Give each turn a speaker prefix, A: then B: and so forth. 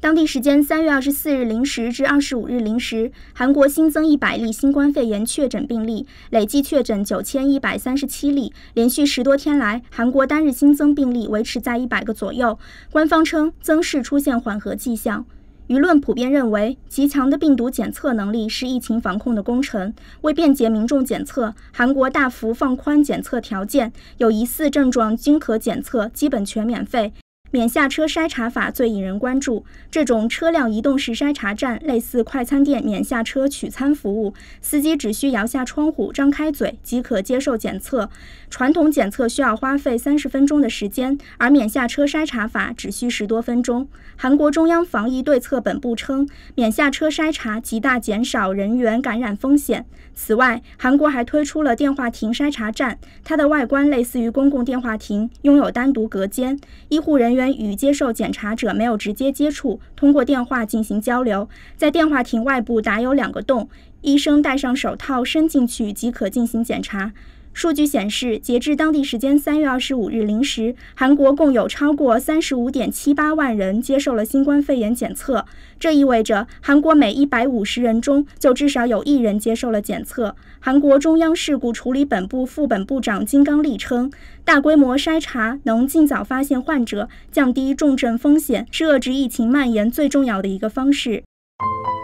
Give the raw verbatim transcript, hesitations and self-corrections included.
A: 当地时间三月二十四日零时至二十五日零时，韩国新增一百例新冠肺炎确诊病例，累计确诊九千一百三十七例。连续十多天来，韩国单日新增病例维持在一百个左右。官方称增势出现缓和迹象。舆论普遍认为，极强的病毒检测能力是疫情防控的功臣。为便捷民众检测，韩国大幅放宽检测条件，有疑似症状均可检测，基本全免费。免下车筛查法最引人关注，这种车辆移动式筛查站类似快餐店免下车取餐服务，司机只需摇下窗户、张开嘴即可接受检测。传统检测需要花费三十分钟的时间，而免下车筛查法只需十多分钟。韩国中央防疫对策本部称，免下车筛查极大减少人员感染风险。此外，韩国还推出了电话亭筛查站，它的外观类似于公共电话亭，拥有单独隔间，医护人员与接受检查者没有直接接触，通过电话进行交流。在电话亭外部打有两个洞，医生戴上手套伸进去即可进行检查。数据显示，截至当地时间三月二十五日零时，韩国共有超过三十五点七八万人接受了新冠肺炎检测。这意味着，韩国每一百五十人中就至少有一人接受了检测。韩国中央事故处理本部副本部长金刚利称，大规模筛查能尽早发现患者，降低重症风险，是遏制疫情蔓延最重要的一个方式。